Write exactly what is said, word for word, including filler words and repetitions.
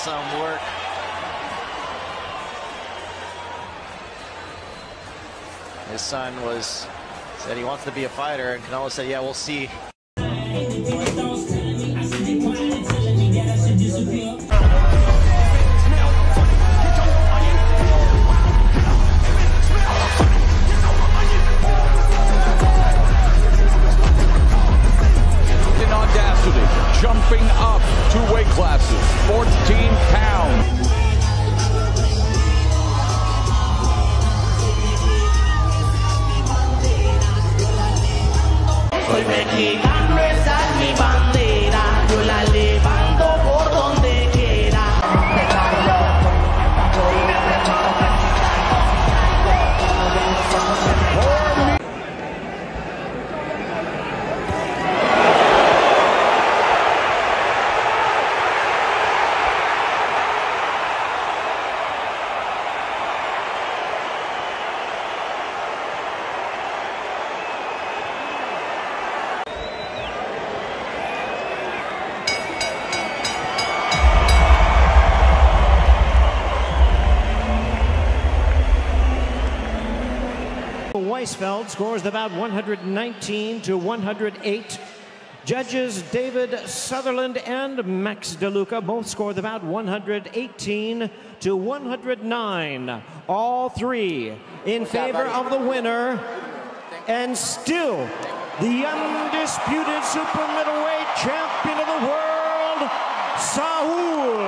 some work. His son was said he wants to be a fighter, and Canelo said, "Yeah, we'll see." In audacity, jumping up two weight classes, fourteen pounds. Soy mexicano, esa es mi bandera, yo la levanto por donde quiera. Weisfeld scores the bout one hundred nineteen to one hundred eight. Judges David Sutherland and Max DeLuca both score the bout one hundred eighteen to one hundred nine. All three in favor of the winner, and still the undisputed super middleweight champion of the world, Saul